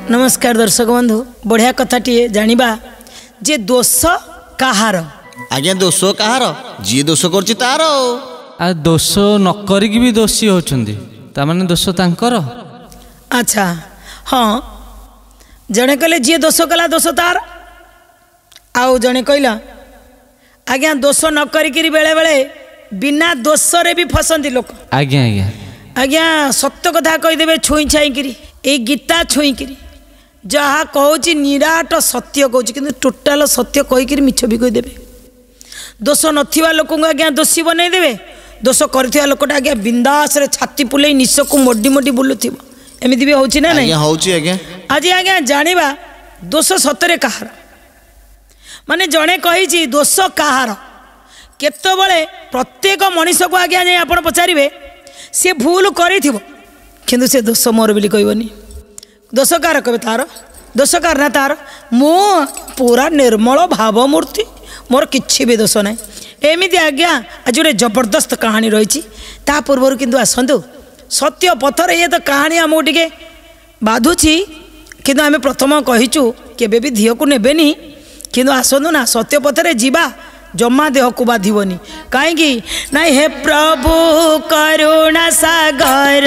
नमस्कार दर्शक बंधु बढ़िया कथाटी जानिबा जे दोष कहार आज्ञा दोष कहार जी दोष करछि तार आ दोष न करिक भी दोषी होचंदी ता माने दोष तांकर। अच्छा हाँ जड़े कहले जी दोष कला दोष तार आउ जड़े कहला आज्ञा दोष न करिक बेले बेले बिना दोष रे भी फसंती लोक। आज्ञा आज्ञा आज्ञा सत्य कथा कहीदेवे छुई छाई ए गीता छुई जहाँ कहूँ निराट सत्य कहूँ कि टोटाल सत्य कहीकि मिछ भी कहीदेवे। दोष नथिबा लोक आज्ञा दोषी बनईदेवे दोष कर लोकटा आज्ञा बिंदास रे छाती पुले निश को मोडी मोडी बुलुथिबो एमती भी होची ना नहीं आज आज्ञा जानिबा दोष सतरे कहार माने जड़े कही दोष कहार केतबळे प्रत्येक मनीष को आज्ञा जाई आपण पचारिबे से भूल करिथिबो किंतु से दोष मोर बोली कहबनी दोष कार कहे तार दोष कार ना तार मु पूरा निर्मल भाव मूर्ति मोर किछि भी दोष ना एमती आज्ञा आज गोटे जबरदस्त कहानी रही ता पूर्व किंतु आसतु सत्य पथर ये तो कहानी आमको टिके बाधुची किंतु आम प्रथम कहीचु केबे भी धियो को नेबेनी किंतु आसतु ना सत्य पथरे जीवा जमा देह को बाधिबनी कहीं ना हे प्रभु करुणा सागर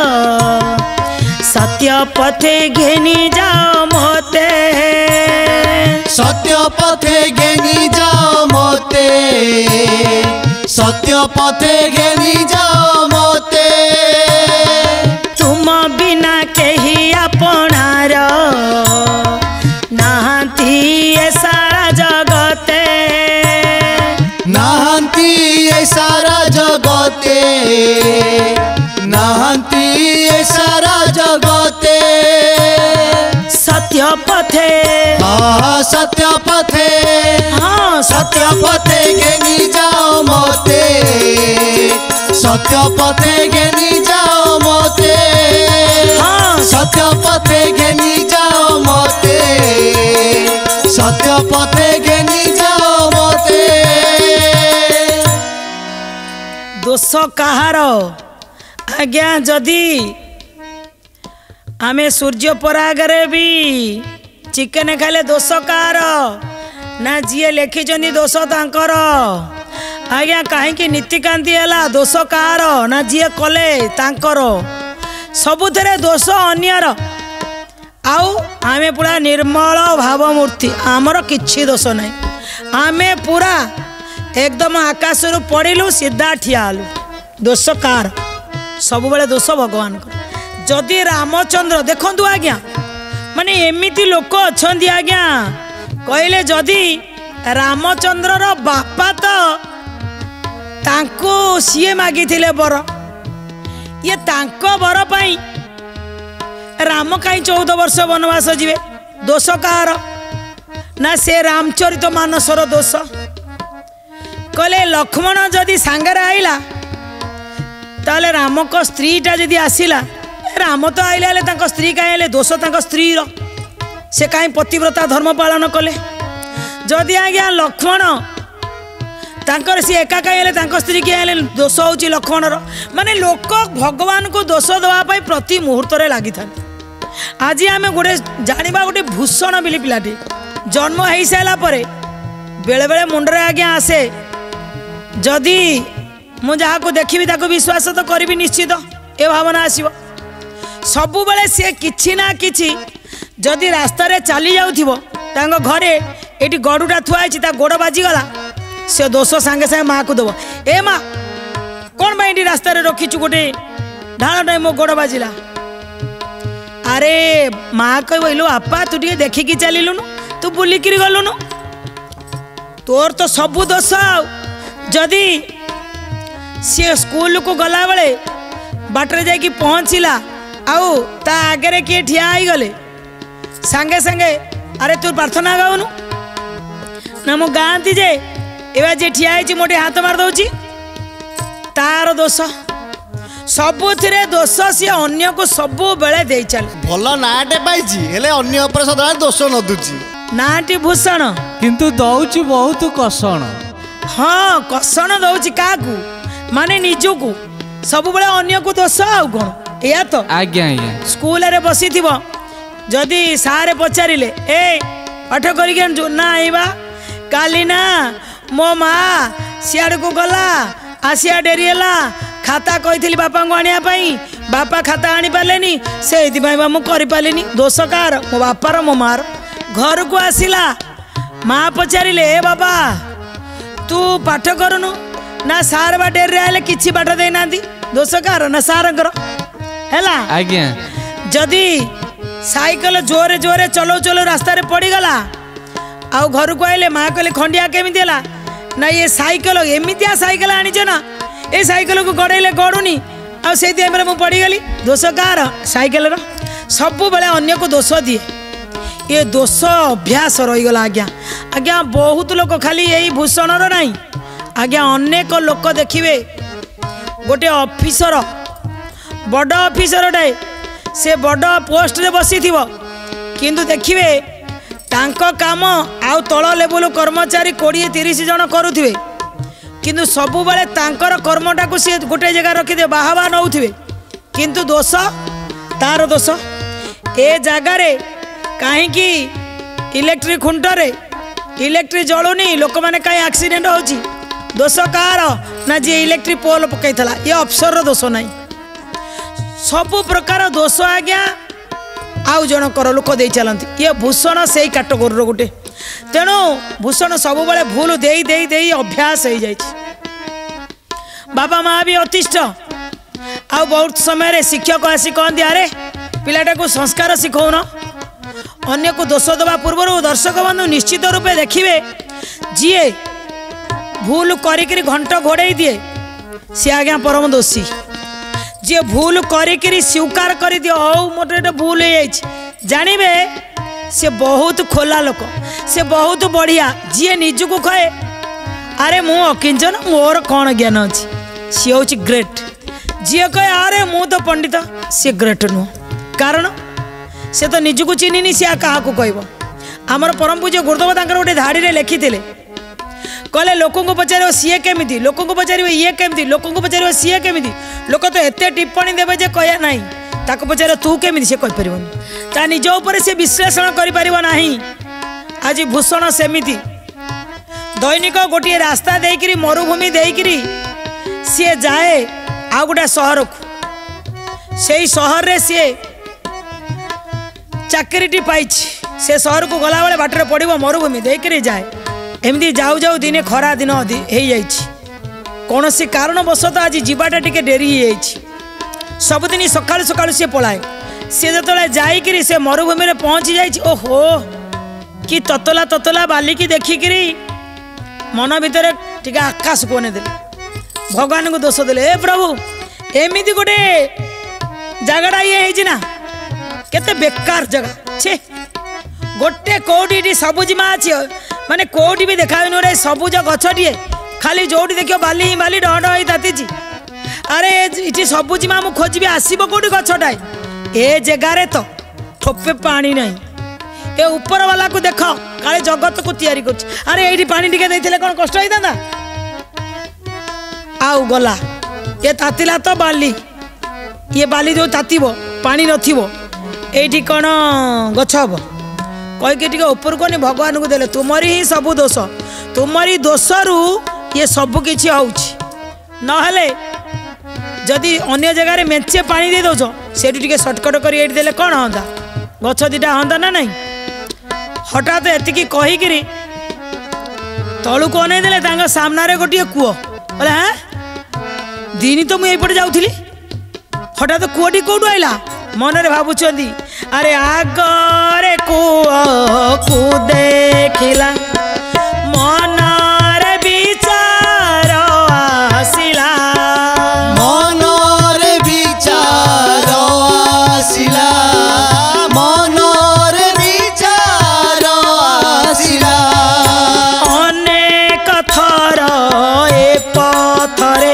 सत्य पथे घेनी जाओ मोते सत्य पथे घेनी जाओ मोते सत्य पथे घेनी जाओ मोते तुम बिना केही आपणार नाहंती ए सारा जगते नाहंती ए सारा जगते नाहंती ए सारा जगते सत्य पथे हाँ सत्य पथे हाँ सत्य पथे घेनी जाओ मोते सत्य पथे घेनी जाओ मोते हाँ सत्य पथे घेनी जाओ मोते सत्य पथे घेनी जाओ मोते दोष कहार आज्ञा जदि आमे सूर्य परागरे भी चिकेन खाले दोष कहार ना जी लिखि दोष तांकर आज्ञा कहीं नीतिकांति है दोष कहार ना जी कले तांकर सबुथे दोष अन्यर आउ आमे पूरा निर्मल भाव मूर्ति आमर किछि दोष नहीं आमे पूरा एकदम आकाश रु पड़िलु सीधा ठियालु दोष कार सब बेले दोष भगवान को जदि रामचंद्र देखंतु आज्ञा माने एमिति लोक अछंती आज्ञा कहले जदि रामचंद्र रो बापा तो तांको सीए मागिथिले बर ये तांको बर पाई राम कहीं 14 वर्ष वनवास जीवे दोष कार ना से रामचरित मानसर दोष कहले लक्ष्मण जदि सांगरे आइला ताले राम को स्त्रीटा जदि आसिला राम तो आइले तांको स्त्री कहीं दोष तांको स्त्री रो से कहीं पतिव्रता धर्म पालन कले जदि आज्ञा लक्ष्मण तांकर सी एका कहीं तांको स्त्री किए दोष होची लक्ष्मण रो माने लोक भगवान को दोष दवा पाई प्रति मुहूर्त रे लागि था। आज आमे गोटे जानिबा गोटे भूषण बिली पिलाटी जन्म हो सारा परे बेले बेले मुंडरे आज्ञा आसे जदि मु जहाँ को देखी ताको विश्वास तो करी निश्चित ए भावना आसीबो सबु बेले से किछि ना किछि जदि रास्ता रे चली जाउथिबो तांको घरे एटी गडुटा थुआइछि ता गोड़ बाजीगला से दोष सांगे सांगे माँ को दब ए माँ कौन भाई रास्ता रे रखीचु गोटे ढाल टाइम मो गोड़ बाजिला अरे माँ कहलो आपा तू टे देखिकी चलुनु तू बुलिकी गलुनु तोर तो सबू दोष जदि सी स्कूल को गला बेले बाटर जाकि पहुँचला आउ ता आगे किए ठिया ही गले सांगे सांगे अरे तू प्रार्थना गाउनु ना मो गाँती जे एवं जे ठिया है मोटे हाथ मार दौची तार दोष सबुथिरे दोष सी अन्य को सबु बेले दे चल भल नाटे पाइछि हेले अन्य ऊपर सदा दोष न दुची नाटी भूषण किंतु दौची बहुत कषण हाँ कषण दौची काकू माने निजु को सब बेले अन्य को दोष आउ कोन या तो आज्ञा आज्ञा स्कूल रे बसी थिबो जदि सारे पचारे ए पाठ कर ना आईबा काली ना मो माँ सियाड़ को गला आसिया डेरी है खाता कही बापा को आने बापा खाता आनी पारे से मुझे दोष कार मो बापार मो मार घर को आसला माँ पचारे ए बाबा तू पाठ करूनु ना सार बा डेरी आले किछि पाठ देना दोष कार ना सार है जदि साइकल जोरे जोरे चलो चलो रास्ता रे पड़ी गला आउ घर को आइले माँ कहले खंडिया केमिति हला ना ये साइकल एमितिया साइकल आनीच ना ए साइकल को गड़ेले गड़ुनी आ से टाइम मु पड़गली दोष कार साइकल सब बेले अन्य को दोष दिए ये दोष अभ्यास रहीगला आज्ञा आज्ञा बहुत लोक खाली यही भूषण नहीं आज्ञा अनेक लोक देखिए गोटे ऑफिसर बड़ ऑफिसर टाए से बड़ पोस्ट रे बसी थिवो किंतु देखिए तांको काम आउ तल लेवल कर्मचारी 20-30 जन करुथिबे किंतु सबु बेले तांकर कर्मटा को सी गोटे जगह रखिदे बाहावा नौथिबे किंतु दोष तार दोष ए जगार कहीं इलेक्ट्रिक खुंटरे इलेक्ट्रिक जलुनी लोक मैंने कहीं एक्सीडेंट होची दोष कार ना जी इलेक्ट्रिक पोल पकई ये अफसर दोष नहीं सबु प्रकार दोष आज्ञा आउ जनकर लोक दे चलती ये भूषण से ही कैटेगोरी गोटे तेणु भूषण सब बड़े भूल दे दे दे अभ्यास हो जाए बाबा माँ भी अतिष्ठ आ बहुत समय शिक्षक आसी कहते अरे पिलाटा को संस्कार शिखौन अन्य को दोष दबा पूर्व दर्शक बंधु निश्चित रूपे देखिए जी भूल करी घंट घोड़े दिए सी आज्ञा परम दोषी जी भूल करी स्वीकार कर दियो ओ मोटे भूल हो जानवे से बहुत खोला लोक से बहुत बढ़िया जी निजको कहे अरे मु अकिंचन मोर कौन ज्ञान अच्छी सी हूँ ग्रेट जी कहे अरे मु तो पंडित सी ग्रेट नुह कारण से तो निजको चिन्हनी सी क्या कह आमर परम पूज्य गुरुदेव तांकर गोटे धाड़ी लिखी कहले लोक को पचार सीए केमिति लोक को पचार ये केमिति लोक को पचार सीए केमिति लोक तो एते टिप्पणी देवे जे कह ना ताको पचार तू केमिति से कह परिबनी ता निज ऊपर से विश्लेषण करि परिबो नाही आज भूषण सेमिति दैनिक गोटे रास्ता देकरी मरुभूमि देकरी सी जाए आ गोटे सहर को से सहर रे सी चाकरीटी पाई से सहर को गला बेले बाटर पड़ो मरुभूमि देकरी जाए एमती जाऊ जाऊ दिने खरा दिन हो कौन सी कारणवशत आज जीवाटा टिके डेरी सबुदिन सकालू सकालू सी पलाए सी जो जाइकी से मरुभूमि में पहुँची जाइए ओहो कि ततला ततला बाली की देखिकी मन भितर टिके आकाश को अनेदेले भगवान को दोष देले ए प्रभु एमती गोटे जगटा ये ना केते बेकार जगह छे गोटे कौटी सबुजिमा अच्छी माने कौटी भी देखा रे सबुज गछटे खाली जोटी देखियो बाली ही बाली डह डह ताती अरे ये सबुजिमा मु खोजी आसब कौटी गछटा ए जगार तो ठोपे पानी नहीं ए ऊपर वाला को देख काले जगत को तैयारी कर अरे ये पानी टिके देते कौन कष्ट होता आउ गला ये तातिला तो बाली ये बाली जो तातीब पानी नथिबो एठी कौन गछ हम कहीकि ऊपर को नहीं भगवान को देले तुमरी ही सब दोष तुमरी दोषरु ये सब किछि होउछि जदि अन्य जगह मेचे पानी दे दौच से सर्टकट कर देले कौन हाँ गछ दीटा हाँ ना नहीं हठात एतिकी कहीकि तलू को अनेदेले सामने गोटे कूह बोले हाँ दिन तो मुझे जाऊली हठात कूहटी कौटू आइला मनरे भावुंट अरे आगरे कूहू देखिला मनरे विचार आसिला मनरे विचार आसिला मनरे विचार आसिला अनेक थर ए पथरे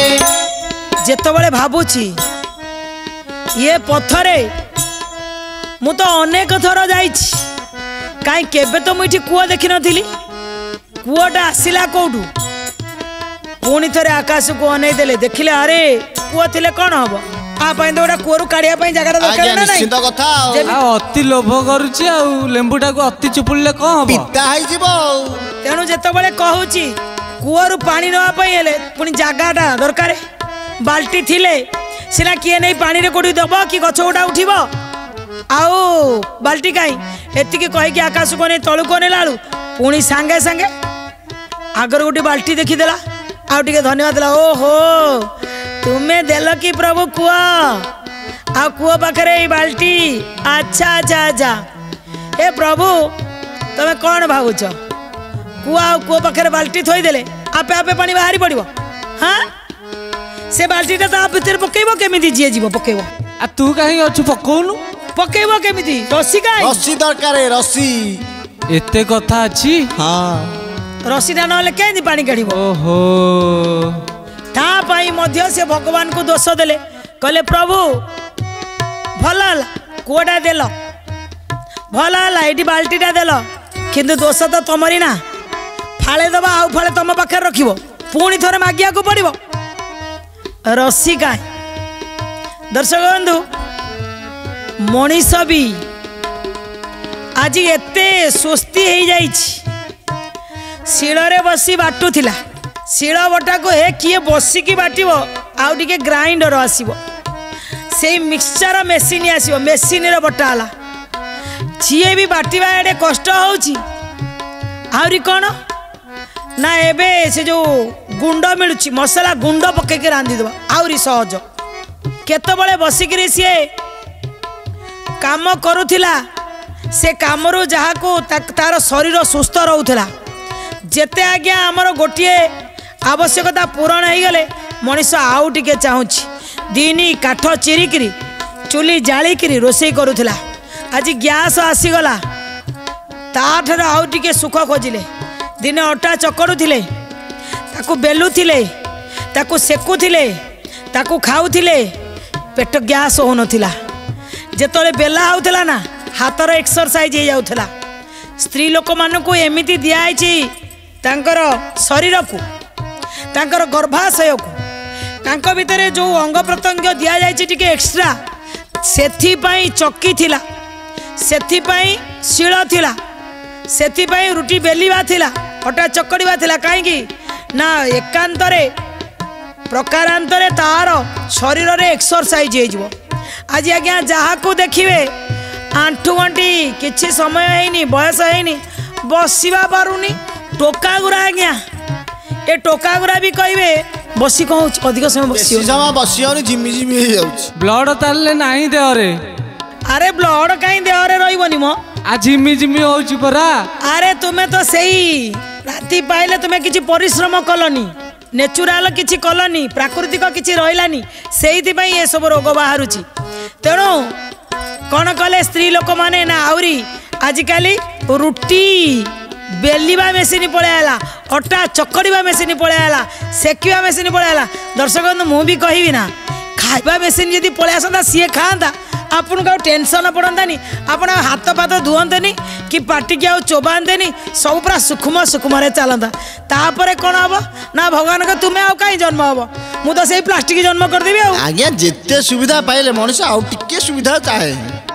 जेतबले भावुची ये पथरे मु तो अनेक थर जाइछि काई केबे तो मुठी कुआ देखि नथिली कुआटा आसिला कोठू पुणी थरे आकाश को अनै देले देखिले अरे कुआ थिले कोन हबो आ पई दोडा कुआरु काढिया पई जगह दरकार ना निश्चित कथा अति लोभ करूची आ लेंबुटा को अति चुपुले कौन हबो पिता हाई जीवो तेणु जेते बळे कहूची कुआरु पानी नवा पई हेले पुणी जगाटा दरकार बाल्टी थिले सिना किए नहीं पानी रे कोडी दबो कि गछ उडा उठिबो आओ बाल्टी काई एतिकी कहि कि आकाश को नै तळु को नै लाळू पुणी सांगे सांगे आगर गोटी बाल्टी देखि देला आउ टिके धन्यवाद देला ओहो तुम्हें देल कि प्रभु कुआ आ कुआ पाखरे बाल्टी अच्छा अच्छा अच्छा ए प्रभु तमे कौन भावुच कुआ पाखरे बाल्टी थोई देले आपे आपे पानी बाहरी पड़िबो हाँ से बाल्टीटा ता भीतर पकेइबो केमिति जिए जीवो पकेइबो आ तू काहे अछु पकोनु पकेइबो केमिति रस्सी काई रस्सी दरकार रस्सी एते कथा अछि हाँ रस्सी ना नले केंदी पानी काढिबो ओहो ता पाई मध्य से भगवान को दोष देले कहले प्रभु भला कुआटा देल भला एटी बाल्टीटा देल किंतु दोष तो तमरी ना फाळे दबा आउ फाळे तम पाखे रखिबो पुणी थरे मागिया को पड़िबो रस्सी काई दर्शक बंधु मनीष भी आज एते सुस्ती हो जाइछि शिଳରେ बसी बाटुथिला शिଳ बटा को हे किए बसिकी बाटिबो आउ टिके ग्राइंडर आसीबो से मिक्सचर मेसीन आसीबो मेसीन रे बटा हला जिए भी बाटिबा एडे कष्ट होउछि आउरी कोन ना एबे से जो गुंड मिलुछि मसला गुंड पके के रांधी दबा आउरी सहज केते बळे बसिकी सी काम करूथिला से कामरू जहा को तार शरीर सुस्थ रहउथिला जेते आज्ञा आमर गोटिए आवश्यकता पूरण हो गले मनीष आउ टिके चाहूँगी दिनी काठ चिरिकी चुली जालिकी रोषे करूला आज गैस आसीगला ताठर आउ टिके सुख खोजिले दिने अटा चकड़ुले ताकू बेलुले ताकू सेकुले ताकू खाऊले पेट गैस हो नथिला जेतले बेला होउथला ना हाथर एक्सरसाइज हो जाउथला स्त्री लोक मानकू एमिति दियाइछि तांकर शरीर को तांकर गर्भाशय को तांको भितरे जो अंग प्रत्यंग दिया जाइछि टिके एक्स्ट्रा सेथि पई चक्की थिला सेथि पई शिळ थिला सेथि पई रुटी बेलिबा थिला अटा चकड़ीबा थिला काहे कि ना एकांतरे प्रकारांतरे तार शरीर रे एक्सरसाइज हो जिवो आज आज्ञा जहा को देखिबे आंठू गंटी किछि समय हैनी बयस हैनी बसिबा पारुनी टोका गुरा आज्ञा ए टोका गुरा भी कहबे बसी कहू अधिक समय बसियो समय बसियो जिमी जिमी हो जाउछ ब्लड ताले नाही देहरे अरे ब्लड काई देहरे रहइबनी मो आ जिमी जिमी होउची परा अरे तुमे तो सेही राती पाइले तुमे किछि परिश्रम कलनी नेचुरल किछि कलनी प्राकृतिक किछि रहिलानी सेहिति पई ए सब रोग बाहरुची तेणु कौन कले स्त्री लोक माने ना आउरी आजिकाली रुटी बेलिबा मेसीन पळेला अटा चकड़ीबा मेसीन पळेला सेकिबा मेसीन पळेला दर्शक मु भी कहबी ना खाइबा मेसीन यदि पळे आसंता सीए खांता आपन का टेंशन पड़ंतानी आपन हाथ पात धुअंतेनी कि पाटी के चोबांतेनी सब पूरा सुखम सुखम रे चलता तापरे कौन हम ना भगवान का तुम्हें आउ कहीं जन्म हम मु तो सही प्लास्टिक जन्म कर देबी आज्ञा जेते सुविधा पाइले मनुष्य आउ टिके सुविधा चाहे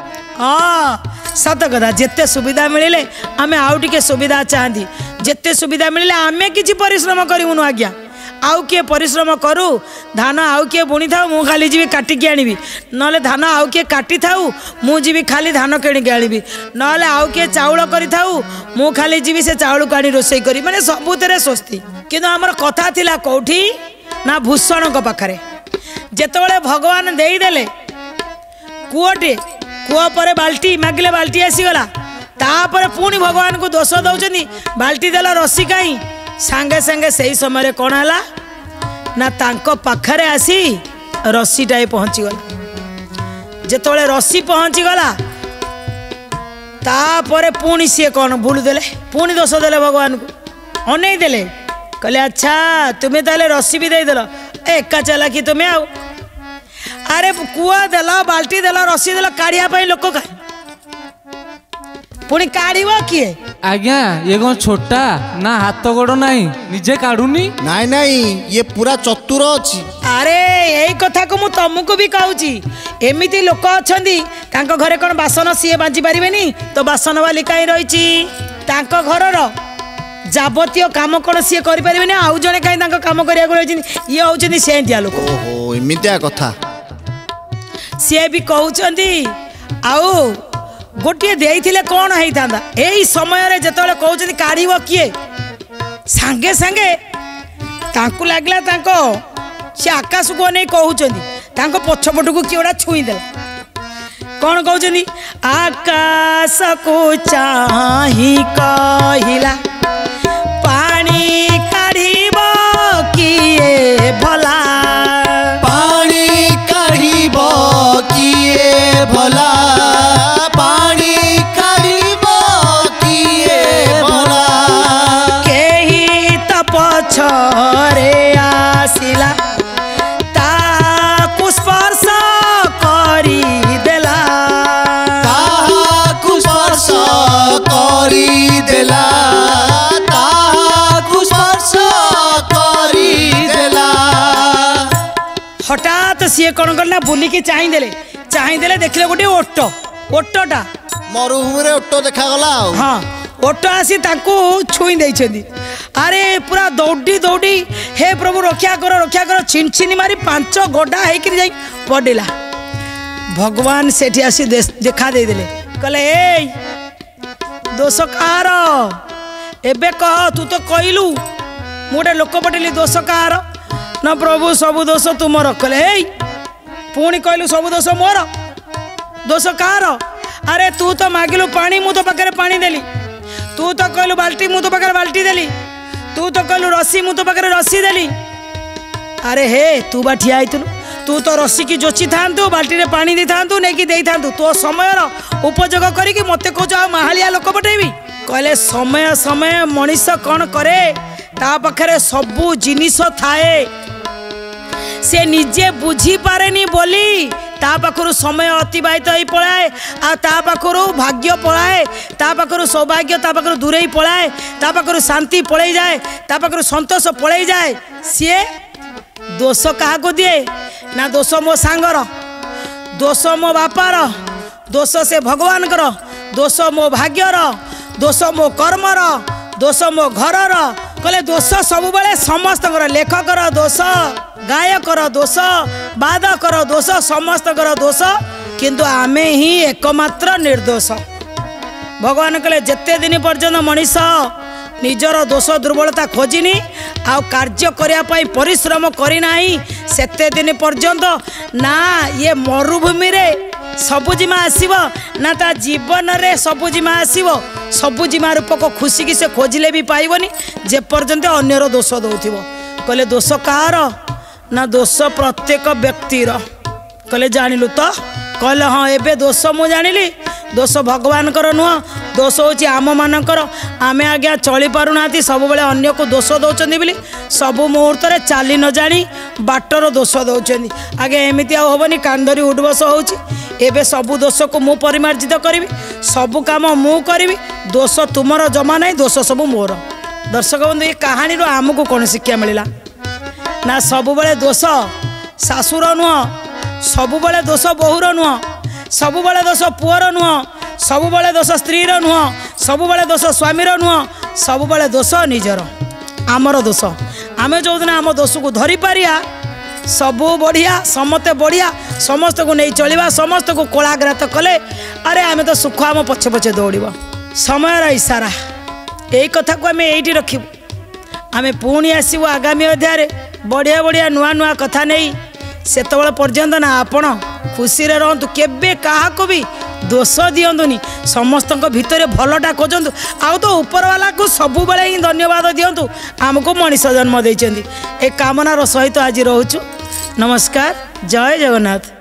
हाँ सत कथा जेते सुविधा मिले आमे आउ टिके सुविधा चाहती जेते सुविधा मिले आमे किछि परिश्रम करूनु आज्ञा आउ किए परिश्रम करू धान आउ किए बुणी था मु खाली जीवी काटिकी आनिबी नले धान आउ किए काटी थाऊ मु जीवी खाली धान किणिकी आनिबी नले आउ किए चाउल करी थाऊ मु खाली जीवी से चाउल काणी रोसई करी माने सबुतरे स्वस्ति किंतु हमर कथा थिला कोठी ना भूषण को पाखरे जेतबेले भगवान देई देले कुओटे कुआ पर बाल्टी मागिले बाल्टी आसीगला तापर पुणी भगवान को दोष दौचंदी बाल्टी देला रस्सी काई सांगे सांगे सही समय कौन है ना तांको पाखरे आसी रस्सीटाए पहुँची गला जेतबेले रस्सी पहुँची गला तापर पुणी सी कौन भूल देले पुणी दोष देले भगवान को अनै देले कहले अच्छा तुम्हें ताले रस्सी भी दे देल एका चला कि तुम्हें आउ अरे कुआ देला बाल्टी देला रस्सी देला काढ़िया लोक का पुणी काढ़ किए आज्ञा ये कौन छोटा ना हाथ गोड़ नहीं निजे काढ़ुनी नाई नाई ये पूरा चतुर अच्छी। अरे यही कथा को मुझे तुमको भी कहूँ एमती लोक अच्छा घरे कौन बासन सी बाजी पारे तो बासन वाली कहीं रही घर जाबतीय काम कौन सी करें आउ जड़े कहीं कम कर ये हूँ सेंटिया लोक ओहो एमितिया कथा सी भी कहते आउ गोटे देइथिले कौन होता यही समय जिते कहते काढ़ किए सांगे सांगे तांकु लागला तांको से आकाश को नहीं कहते पछपट को किए गोटा छुईदेला कौन कहते आकाश को चाही कहला पानी काढ़ीब किए भला पानी काढ़ीब किए भला पानी काढ़ीब किए भला केही त पछरे आसिला ताकु स्पर्श करी देला ताकु स्पर्श करी देला ताकु स्पर्श करी देला। हठात सी कौन करना बुलिकी चाहिदेले देखले गोटे ओटटा मरुभूमि रे ओट देखागला हाँ ओट आसी ताकू छुई देइछंदी अरे पूरा दौड़ी दौड़ी हे प्रभु रक्षा कर छिन मारी 5 गड्ढा होकर जाई पड़ेला भगवान सेठी आसी देखा देदेले कहले ए दोष कार एबे कह तू तो कहलु मोटे लोक पटेली दोष कार ना प्रभु सब दोष तुमर कहले ए पुणी कहलु सब दोष मोर दोष कार अरे तू तो मागिलु पानी मु तो पाखे पानी देली तू तो कहलु बाल्टी मु तो पाखे बाल्टी देली तू तो कहलु रस्सी मु तो पाखे रस्सी देली अरे हे तू बा ठिया आइतलु तू तो रस्सी की जोची थांतु बाल्टी रे पानी दी थांतु नहीं कि देई थांतु तो समय उपयोग करिकी मते कहछ आ माहालिया लोक पटेबी कहले समय समय मनीष कौन करे ता पाखरे सबु जिनिस थाए से निजे बुझी पारेनी बोली ता पाखरु समय अतिबाहित हो पलाए आ ता पाखरु भाग्य पलाए ता पाखरु सौभाग्य ता पाखरु दूरे पलाए ता पाखरु शांति पलई जाए ता पाखरु संतोष पलई जाए सी दोष क्या दिए ना दोष मो सांगर दोष मो बापार दोष से भगवान कर दोष मो भाग्यर दोष मो कर्मर दोष मो घरर कहले दोष सब बेले समस्त लेखकर दोष गायकर दोष वादकर दोष समस्तकर दोष किंतु आमे ही एकमात्र निर्दोष भगवान कहले जेते दिन पर्यंत मनीष निजर दोष दुर्बलता खोजिनी आ कार्य करने परिश्रम करना सेते दिन पर्यंत ना ये मरुभूमि रे सबुजिमा आसीब ना ता जीवन रे सबुजिमा आसीब सबुजिमा रूप को खुशी की से खोजिले भी पाइबनी जे पर्यंत अन्यर दोष दौथिबो कहले दोष कार ना दोष प्रत्येक व्यक्तिर कहले जानिलु तो कहले हाँ एबे दोष मु जानिली दोष भगवान कर नुह दोष होची आम मानकर आमे आज्ञा चली पारुना सब बेले अन्य को दोष दौरान बोली सबु मुहूर्त रे चाली न जानी बाटर दोष दौरान आगे एमती आबनी कांधरी उठबस होबे सबु दोष को मु परिमार्जित करी सबु काम मु करी दोष तुमर जमा नहीं दोष सब मोर दर्शक बंधु ये कहानी रो आमको कौन शिक्षा मिलला ना सबु बेले दोष शाशुर नुह सबु बेले दोष बहुर नुह सबु बेले दोष पुअर नुह सबु बेले दोष स्त्रीर नुह सबु बेले दोष स्वामीर नुह सबु बेले दोष निजर आमर दोष आमे जो दिन आम दोष को धरी पारिया सबु बढ़िया समते बढ़िया समस्त को नहीं चलिबा समस्त को कोलाग्रात कले अरे आमे तो सुख आम पछे पछे दौड़ब समयर इशारा यही कथा को आमे एठी रखिबु आमे पुणी आसीबु आगामी अध्याय बढ़िया बढ़िया नुआ नुआ कथा नहीं सेतबेले पर्यंत ना आपण खुशी रे रहंतु केबे काहा को भी दोष दियंतुनी समस्त भितर भलटा खोजतु आउ तो ऊपर वाला को सबु बेले ही धन्यवाद दियंतु आमको मनीष जन्म देइचंदी ए कामनार सहित आज रहूछु नमस्कार जय जगन्नाथ।